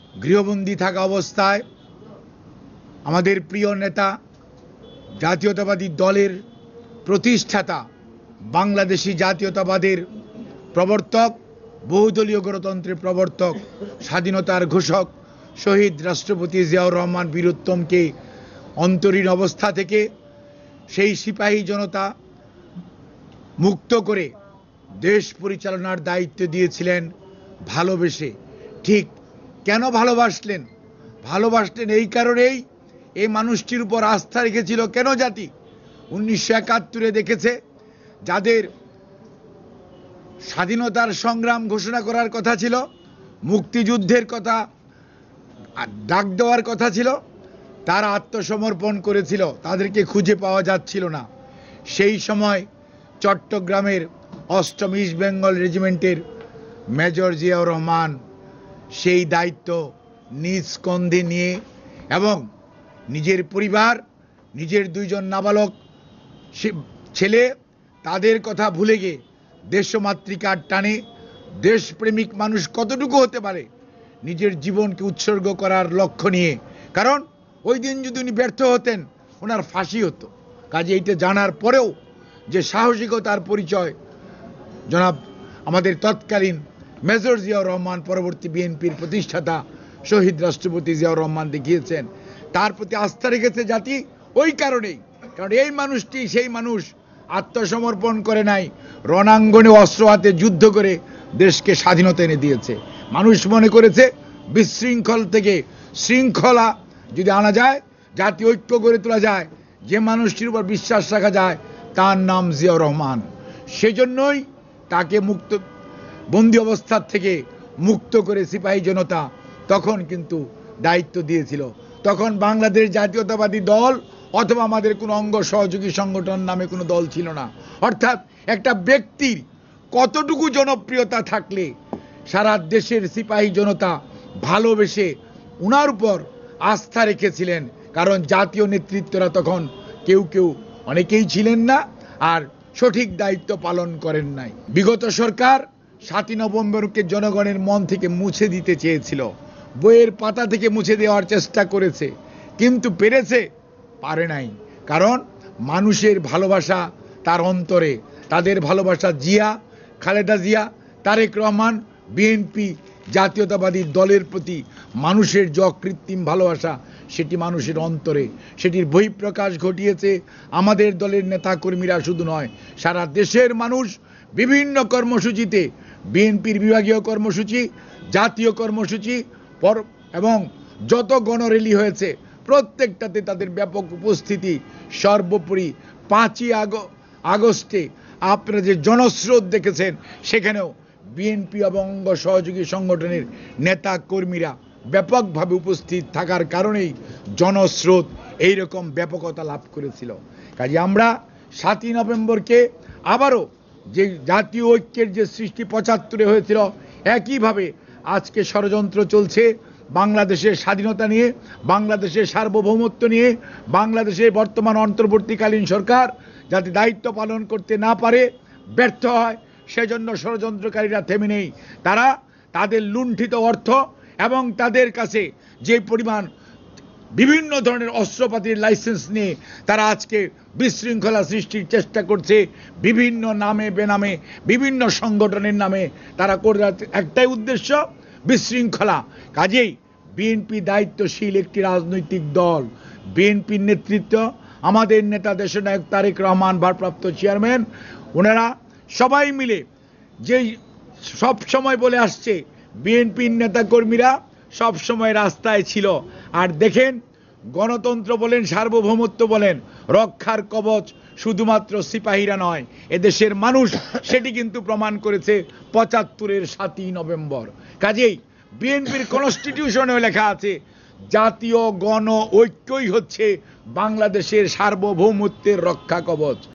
গৃহবন্দী থাকা অবস্থায় আমাদের প্রিয় নেতা, জাতীয়তাবাদী দলের প্রতিষ্ঠাতা, বাংলাদেশি জাতীয়তাবাদের প্রবর্তক, বহুদলীয় গণতন্ত্রের প্রবর্তক, স্বাধীনতার ঘোষক শহীদ রাষ্ট্রপতি জিয়াউর রহমান বীরোত্তমকে অন্তরীণ অবস্থা থেকে সেই সিপাহী জনতা মুক্ত করে দেশ পরিচালনার দায়িত্ব দিয়েছিলেন ভালোবেসে। ঠিক কেন ভালোবাসলেন? ভালোবাসলেন এই কারণেই, এই মানুষটির উপর আস্থা রেখেছিল কেন জাতি? 1971-এ দেখেছে যাদের স্বাধীনতার সংগ্রাম ঘোষণা করার কথা ছিল, মুক্তিযুদ্ধের কথা ডাক দেওয়ার কথা ছিল, তারা আত্মসমর্পণ করেছিল, তাদেরকে খুঁজে পাওয়া যাচ্ছিল না। সেই সময় চট্টগ্রামের 8ম ইস্ট বেঙ্গল রেজিমেন্টের মেজর জিয়াউর রহমান সেই দায়িত্ব নিজ কন্ধে নিয়ে এবং নিজের পরিবার, নিজের 2জন নাবালক ছেলে, তাদের কথা ভুলে গিয়ে দেশমাতৃকার টানে, দেশপ্রেমিক মানুষ কতটুকু হতে পারে, নিজের জীবনকে উৎসর্গ করার লক্ষ্য নিয়ে। কারণ ওই দিন যদি উনি ব্যর্থ হতেন, ওনার ফাঁসি হতো। কাজে এইটা জানার পরেও যে সাহসিকতার পরিচয় জনাব আমাদের তৎকালীন মেজর জিয়াউর রহমান, পরবর্তী বিএনপির প্রতিষ্ঠাতা শহীদ রাষ্ট্রপতি জিয়াউর রহমান দেখিয়েছেন, তার প্রতি আস্থা রেখেছে জাতি ওই কারণেই। কারণ এই মানুষটি সেই মানুষ, আত্মসমর্পণ করে নাই, রণাঙ্গনে অস্ত্র হাতে যুদ্ধ করে দেশকে স্বাধীনতা এনে দিয়েছে। মানুষ মনে করেছে বিশৃঙ্খল থেকে শৃঙ্খলা যদি আনা যায়, জাতীয় ঐক্য গড়ে তোলা যায়, যে মানুষটির উপর বিশ্বাস রাখা যায়, তার নাম জিয়াউর রহমান। সেজন্যই তাকে বন্দি অবস্থার থেকে মুক্ত করে সিপাহী জনতা তখন কিন্তু দায়িত্ব দিয়েছিল। তখন বাংলাদেশ জাতীয়তাবাদী দল অথবা আমাদের কোনো অঙ্গ সহযোগী সংগঠন নামে কোনো দল ছিল না। অর্থাৎ একটা ব্যক্তির কতটুকু জনপ্রিয়তা থাকলে সারা দেশের সিপাহী জনতা ভালোবেসে উনার উপর আস্থা রেখেছিলেন। কারণ জাতীয় নেতৃত্বরা তখন কেউ অনেকেই ছিলেন না, আর সঠিক দায়িত্ব পালন করেন নাই। বিগত সরকার 7ই নভেম্বরকে জনগণের মন থেকে মুছে দিতে চেয়েছিল, বইয়ের পাতা থেকে মুছে দেওয়ার চেষ্টা করেছে, কিন্তু পেরেছে? পারে নাই। কারণ মানুষের ভালোবাসা তার অন্তরে, তাদের ভালোবাসা জিয়া, খালেদা জিয়া, তারেক রহমান, বিএনপি জাতীয়তাবাদী দলের প্রতি মানুষের যে অকৃত্রিম ভালোবাসা, সেটি মানুষের অন্তরে, সেটির বহিঃপ্রকাশ ঘটিয়েছে আমাদের দলের নেতা কর্মীরা শুধু নয়, সারা দেশের মানুষ বিভিন্ন কর্মসূচিতে, বিএনপির বিভাগীয় কর্মসূচি, জাতীয় কর্মসূচি এবং যত গণরেলি হয়েছে প্রত্যেকটাতে তাদের ব্যাপক উপস্থিতি। সর্বোপরি 5ই আগস্টে আপনারা যে জনস্রোত দেখেছেন, সেখানেও বিএনপি এবং অঙ্গ সহযোগী সংগঠনের নেতা কর্মীরা ব্যাপকভাবে উপস্থিত থাকার কারণেই জনস্রোত এইরকম ব্যাপকতা লাভ করেছিল। কাজে আমরা 7ই নভেম্বরকে আবারও যে জাতীয় ঐক্যের যে সৃষ্টি 75-এ হয়েছিল, একইভাবে আজকে ষড়যন্ত্র চলছে বাংলাদেশের স্বাধীনতা নিয়ে, বাংলাদেশের সার্বভৌমত্ব নিয়ে, বাংলাদেশের বর্তমান অন্তর্বর্তীকালীন সরকার যাতে দায়িত্ব পালন করতে না পারে, ব্যর্থ হয়, সেজন্য ষড়যন্ত্রকারীরা থেমে নেই। তারা তাদের লুণ্ঠিত অর্থ এবং তাদের কাছে যে পরিমাণ বিভিন্ন ধরনের অস্ত্রপাতির লাইসেন্স নিয়ে তারা আজকে বিশৃঙ্খলা সৃষ্টির চেষ্টা করছে, বিভিন্ন নামে বেনামে, বিভিন্ন সংগঠনের নামে তারা করে একটাই উদ্দেশ্য, বিশৃঙ্খলা। কাজেই বিএনপি দায়িত্বশীল একটি রাজনৈতিক দল, বিএনপির নেতৃত্ব, আমাদের নেতা দেশনায়ক তারেক রহমান, ভারপ্রাপ্ত চেয়ারম্যান, ওনারা সবাই মিলে যে সব সময় বলে আসছে, বিএনপির নেতা কর্মীরা সব সময় রাস্তায় ছিল। আর দেখেন, গণতন্ত্র বলেন, সার্বভৌমত্ব বলেন, রক্ষার কবচ শুধুমাত্র সিপাহীরা নয়, এদেশের মানুষ সেটি কিন্তু প্রমাণ করেছে 75-এর 7ই নভেম্বর। কাজেই বিএনপির কনস্টিটিউশনেও লেখা আছে, জাতীয় গণ ঐক্যই হচ্ছে বাংলাদেশের সার্বভৌমত্বের রক্ষা কবচ।